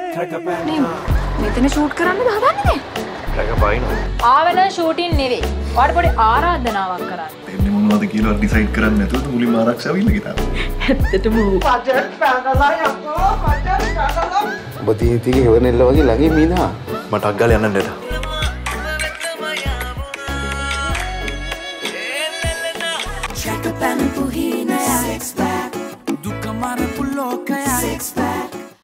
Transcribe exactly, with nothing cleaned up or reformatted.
නේ මෙතන ෂූට් කරන්න හදන්නේ ට්‍රැකර් බයිනවා. ආවන ෂූටින් නෙවෙයි. ඔයාලට පොඩි ආරාධනාවක් කරන්න. එන්නේ මොනවද කියලා ඩිසයිඩ් කරන්න නැතුව මුලින්ම ආරක්ෂාව ඉල්ල ගියා. ඇත්තටම බජට් පැනලා යකෝ බජට් පැනලා. ඔබ තීතිගේ හෙවනෙල්ල වගේ ළඟින් මීනා. මට අග්ගල යන්න දෙන්න. Track a pan and puhina